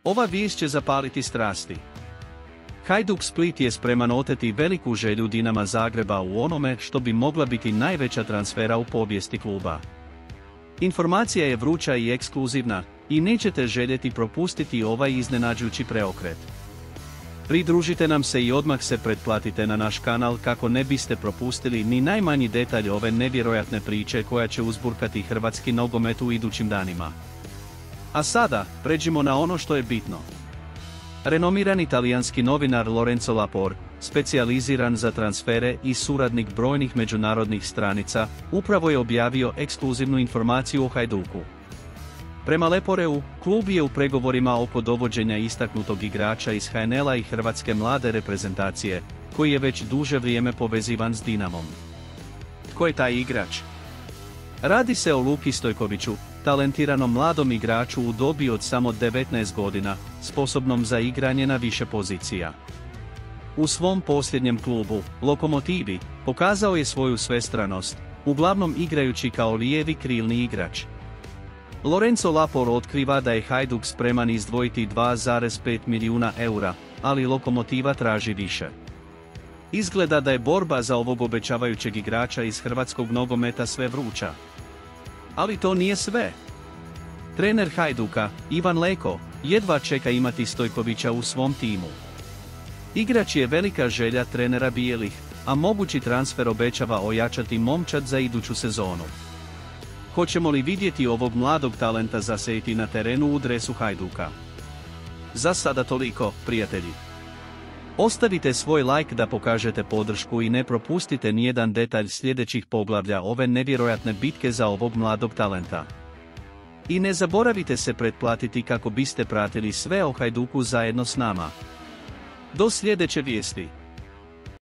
Ova vijest će zapaliti strasti. Hajduk Split je spreman oteti veliku želju Dinama Zagreba u onome što bi mogla biti najveća transfera u povijesti kluba. Informacija je vruća i ekskluzivna, i nećete željeti propustiti ovaj iznenađujući preokret. Pridružite nam se i odmah se pretplatite na naš kanal kako ne biste propustili ni najmanji detalj ove nevjerojatne priče koja će uzburkati hrvatski nogomet u idućim danima. A sada, pređimo na ono što je bitno. Renomirani talijanski novinar Lorenzo Lapor, specijaliziran za transfere i suradnik brojnih međunarodnih stranica, upravo je objavio ekskluzivnu informaciju o Hajduku. Prema Leporeu, klub je u pregovorima oko dovođenja istaknutog igrača iz HNL-a i hrvatske mlade reprezentacije, koji je već duže vrijeme povezivan s Dinamom. Tko je taj igrač? Radi se o Luki Stojkoviću, talentiranom mladom igraču u dobi od samo 19 godina, sposobnom za igranje na više pozicija. U svom posljednjem klubu, Lokomotivi, pokazao je svoju svestranost, uglavnom igrajući kao lijevi krilni igrač. Lorenzo Lapor otkriva da je Hajduk spreman izdvojiti 2,5 milijuna eura, ali Lokomotiva traži više. Izgleda da je borba za ovog obećavajućeg igrača iz hrvatskog nogometa sve vruća. Ali to nije sve. Trener Hajduka, Ivan Leko, jedva čeka imati Stojkovića u svom timu. Igrač je velika želja trenera bijelih, a mogući transfer obećava ojačati momčad za iduću sezonu. Hoćemo li vidjeti ovog mladog talenta zasejiti na terenu u dresu Hajduka? Za sada toliko, prijatelji. Ostavite svoj like da pokažete podršku i ne propustite nijedan detalj sljedećih poglavlja ove nevjerojatne bitke za ovog mladog talenta. I ne zaboravite se pretplatiti kako biste pratili sve o Hajduku zajedno s nama. Do sljedeće vijesti.